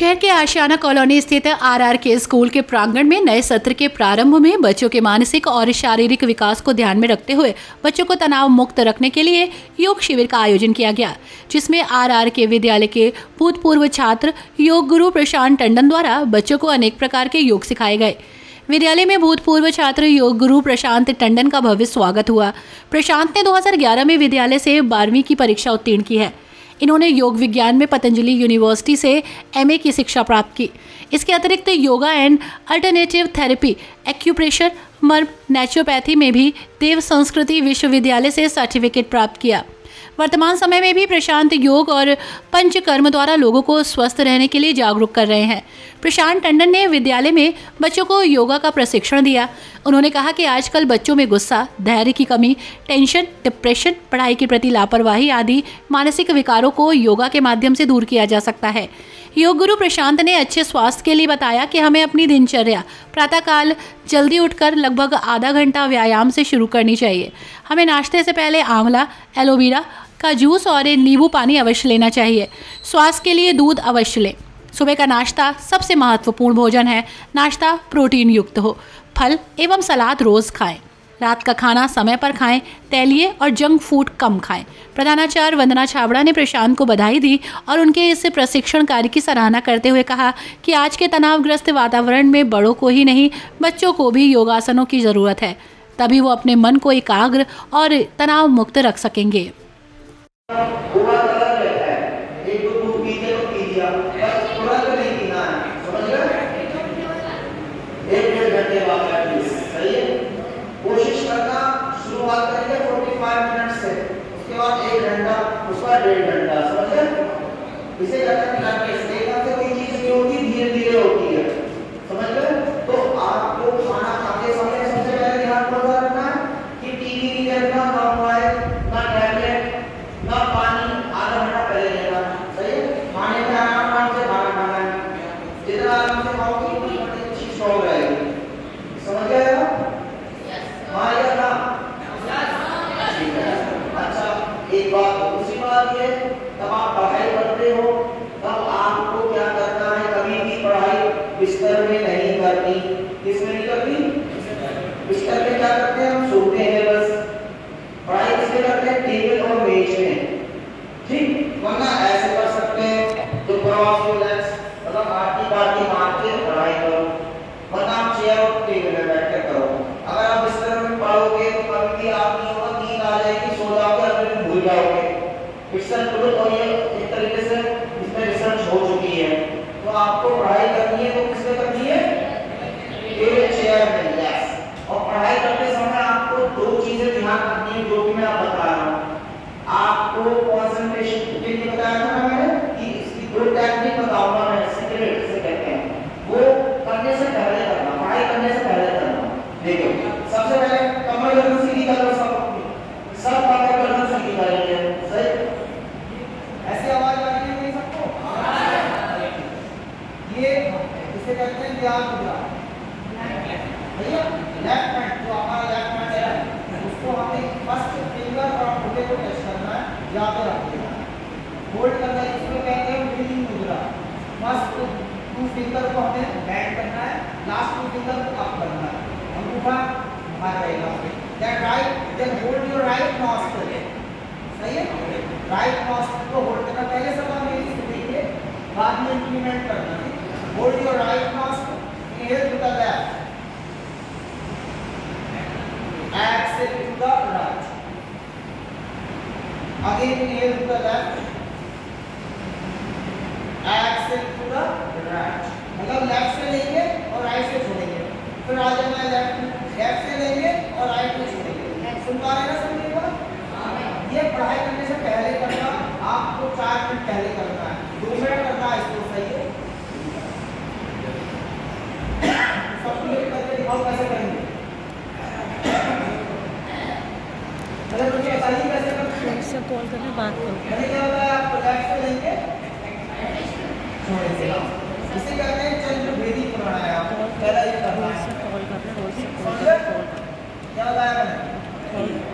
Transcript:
शहर के आशियाना कॉलोनी स्थित RRK स्कूल के प्रांगण में नए सत्र के प्रारंभ में बच्चों के मानसिक और शारीरिक विकास को ध्यान में रखते हुए बच्चों को तनाव मुक्त रखने के लिए योग शिविर का आयोजन किया गया, जिसमें RRK विद्यालय के भूतपूर्व छात्र योग गुरु प्रशांत टंडन द्वारा बच्चों को अनेक प्रकार के योग सिखाए गए। विद्यालय में भूतपूर्व छात्र योग गुरु प्रशांत टंडन का भव्य स्वागत हुआ। प्रशांत ने 2011 में विद्यालय से 12वीं की परीक्षा उत्तीर्ण की है। इन्होंने योग विज्ञान में पतंजलि यूनिवर्सिटी से MA की शिक्षा प्राप्त की। इसके अतिरिक्त yoga and alternative therapy, acupressure, मर्म, नेचुरोपैथी में भी देव संस्कृति विश्वविद्यालय से सर्टिफिकेट प्राप्त किया। वर्तमान समय में भी प्रशांत योग और पंचकर्म द्वारा लोगों को स्वस्थ रहने के लिए जागरूक कर रहे हैं। प्रशांत टंडन ने विद्यालय में बच्चों को योगा का प्रशिक्षण दिया। उन्होंने कहा कि आजकल बच्चों में गुस्सा, धैर्य की कमी, टेंशन, डिप्रेशन, पढ़ाई के प्रति लापरवाही आदि मानसिक विकारों को योगा के माध्यम से दूर किया जा सकता है। योग गुरु प्रशांत ने अच्छे स्वास्थ्य के लिए बताया कि हमें अपनी दिनचर्या प्रातःकाल जल्दी उठकर लगभग आधा घंटा व्यायाम से शुरू करनी चाहिए। हमें नाश्ते से पहले आंवला, एलोवेरा का जूस और नींबू पानी अवश्य लेना चाहिए। स्वास्थ्य के लिए दूध अवश्य लें। सुबह का नाश्ता सबसे महत्वपूर्ण भोजन है। नाश्ता प्रोटीन युक्त हो। फल एवं सलाद रोज़ खाएं। रात का खाना समय पर खाएं। तैलीय और जंक फूड कम खाएं। प्रधानाचार्य वंदना छाबड़ा ने प्रशांत को बधाई दी और उनके इस प्रशिक्षण कार्य की सराहना करते हुए कहा कि आज के तनावग्रस्त वातावरण में बड़ों को ही नहीं, बच्चों को भी योगासनों की ज़रूरत है। तभी वो अपने मन को एकाग्र और तनाव मुक्त रख सकेंगे। कोशिश करना शुरुआत करेंगे 45 मिनट से, उसके बाद 1 घंटा, उसके बाद 1.5 घंटा, समझे? इसे करते से कोई चीज नहीं होती, धीरे धीरे होती है, समझ गए? तो आपको खाना खाते समय सबसे पहले ध्यान रखना है कि टीवी नहीं देखना, ना मोबाइल, ना टैबलेट, ना पानी, आधा घंटा पहले लेना, सही है? खाने में आराम से खाना खाना है, जितना आराम से खाओगे उतनी अच्छी स्ट्रॉन्ग रहेगी, समझ गए? अच्छा, एक बात दूसरी बात ये, तब आप पढ़ाई करते हो तब आपको क्या करना है, कभी भी पढ़ाई बिस्तर में नहीं करनी। किसमें नहीं करनी? बिस्तर में क्या करते हैं हम? सोते हैं बस। पढ़ाई किसमें करते हैं? टेबल और मेज में, ठीक? वरना ऐसे कर सकते हैं तो मतलब आटी मार के पढ़ाई करो, वरना आप चेयर और टेबल में बैठ कर करो। अगर आप बिस्तर में पढ़ोगे तो कभी भी आप नहीं होगा, नींद आ जाएगी, सो जाओगे, अपने भूल जाओगे। रिसर्च और ये एक तरीके से इसमें रिसर्च हो चुकी है। तो आपको पढ़ाई करनी है तो किसमें करनी है? टेबल चेयर में, यस। और पढ़ाई करते समय आपको 2 चीजें ध्यान रखनी है जो कि मैं आप बता रहा हूँ। आपको कंसंट्रेशन के लिए बताया था ना मैंने कि इसकी 2 टेक्निक बताऊंगा मैं, सीक्रेट से कहते हैं, वो करने से पहले करना, पढ़ाई करने से पहले करना। देखो, सबसे पहले कमर गर्दन सीधी कर लो, सब कमर गर्दन सीधी करेंगे, सही? ऐसी आवाज आ रही है नहीं सबको? ये इसे कहते हैं ध्यान मुद्रा, भैया। लेफ्ट हैंड, जो हमारा लेफ्ट हैंड है, उसको हमें फर्स्ट फिंगर और अंगूठे को टच करना है, यहाँ पे रख देना है, होल्ड करना है। इसको कहते हैं ब्रीदिंग मुद्रा। फर्स्ट 2 फिंगर को हमें बैंड करना है, लास्ट 2 फिंगर को अप करना है, अंगूठा बाहर रहेगा। That right, then hold your right nostril, सही है? राइट nostril को होल्ड करना, पहले सब हम यही सीखेंगे, बाद में इंप्लीमेंट करना है। Hold your right nostril, inhale to the left, exhale to the right, again inhale to the left, exhale to the right। मतलब लेफ्ट से लेंगे और राइट से छोड़ेंगे, फिर आ जाना है लेफ्ट से लेंगे और राइट में छोड़ेंगे। सुन पा रहे हैं ना सभी लोग? ये पढ़ाई करने से पहले करना, आपको 4 मिनट पहले करना है, 2 मिनट करना है इसको, सही है? सब लोग करके दिखाओ कैसे करेंगे। अगर मुझे बताइए कैसे करेंगे, कॉल करके बात करो। मैंने क्या बताया आपको? लेफ्ट से लेंगे, छोड़ेंगे, इसे कहते हैं चंद्र भेदी प्राणायाम। पहला ये करना है, क्या बताया मैंने?